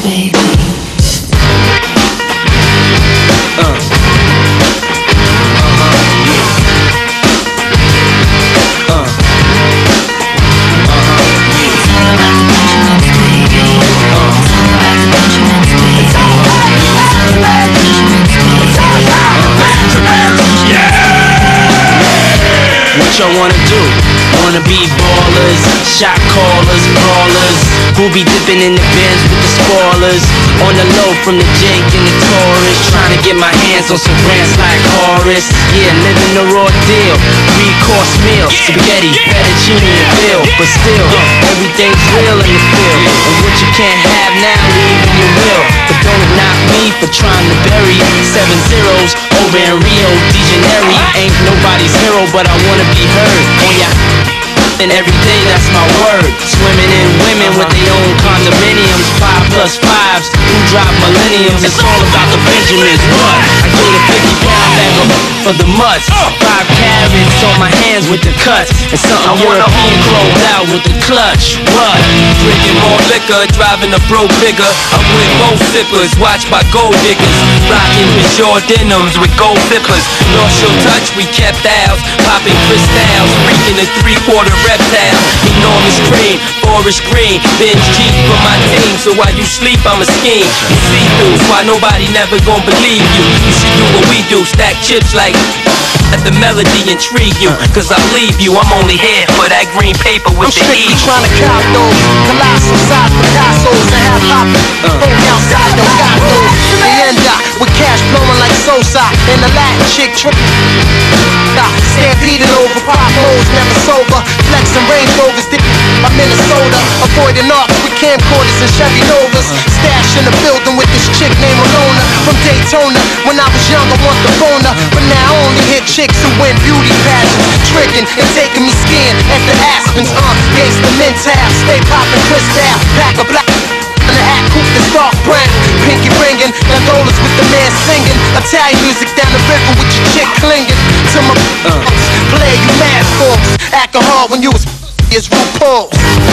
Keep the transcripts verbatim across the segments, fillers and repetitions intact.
baby. Uh. What y'all wanna do? Wanna be ballers, shot callers, brawlers, who be dipping in the bins with the spoilers, on the low from the Jake and the Taurus, trying to get my hands on some grants like Horace. Yeah, living the raw deal, three-course meal, spaghetti, fettuccine and bill, but still, everything's real in the field, and what you can't have now, leave when you will. But don't knock me for trying to bury seven zeros over in Rio de Janeiro. Ain't nobody's hero, but I wanna be heard on ya. And every day, that's my word. Swimming in women with their own condominiums, five plus fives, who drive millenniums. It's all about the Benjamins. What? I get a fifty pound bag of for the mutts, five carrots on my hands with the cuts, and something European closed out with the clutch. What? Drinking more liquor, driving a bro bigger. I'm with gold sippers, watched by gold diggers. Rocking Peugeot denims with gold zippers. Lost your touch, we kept ours. Popping crystals, freaking a three-quarter reptile. Enormous cream, forest green, binge G for my team. So while you sleep, I'm a scheme. You see through, why nobody never gon' believe you. You should do what we do, stack chips like let the melody intrigue you. Cause I leave you, I'm only here for that green paper with I'm the strictly E. trying to cop those colossal size Picassos and have poppin' uh. outside those gatos. They end up with cash flowing like Sosa and the Latin chick trip. Stampeded over pop holes, never sober. Flexing Range Rovers, dip by Minnesota. Avoiding arcs with camcorders and Chevy Novas. Stash in the building with this chick named Alona from Daytona. When I was young, I want the boner, but now I only hit chicks who win beauty pageants, tricking and taking me skiing at the Aspens. Uh, gangsta mental, stay poppin' crystal, pack a black. And the hat coupe that's dark brown, pinky ringing, gondolas with the man singing, Italian music down the river with your chick clinging to my uh. Play you mad folks, acting hard when you was is RuPaul.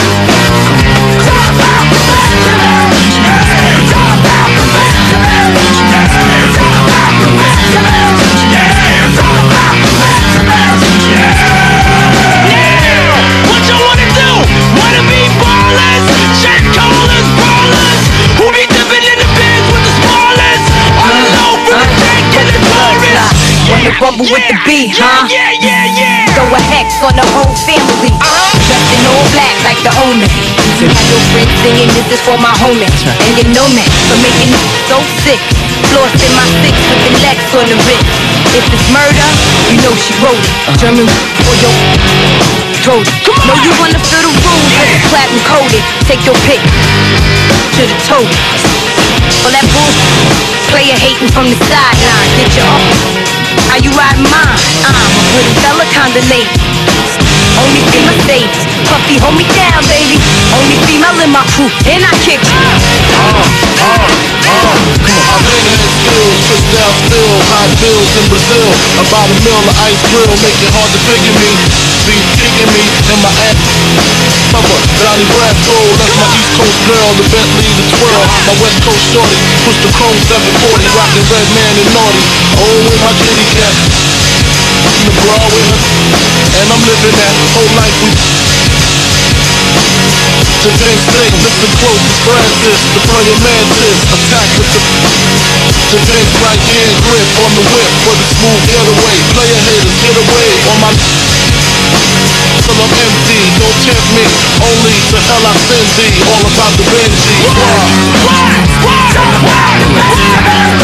What you wanna do? Wanna be ballers, shot callers, brawlers, who be dipping in the bins with the spoilers, on the low from the Jake and the Taurus. Wanna rumble with the beat, huh? Yeah, yeah, yeah. Throw a hex on the whole family. Dressed in all black like the omen. So my your friends singing, this is for my homie. And you know me for making it so sick. Floss in my six with the legs on the wrist. If it's murder, you know she wrote it. German for your throat. Know you wanna feel the rules, but it's platinum coated. Take your pick to the toe. For that bull, player hating from the sideline. Get you up. How you riding mine? I'm a pretty fella, kinda late. Only female states. Puffy, hold me down, baby. Only female in my crew, and I kick you. Uh, uh, uh. I've been in skills, crystal still, high bills in Brazil. About a mill of ice grill, make it hard to figure me. Be kicking me in my ass. Mama, Donnie Brasco, that's my East Coast girl, the Bentley, the twirl. My West Coast shorty, push the chrome seven forty, rockin' red man and naughty. Oh, with my kitty cat, in the bra with her, and I'm living that whole life we. Today's state, listen close, it's Francis, the player mantis, attack with the. Today's right hand grip on the whip for the smooth getaway. Player haters, get away on my. Till I'm empty, don't tempt me, only to hell I send thee. All about the Benji.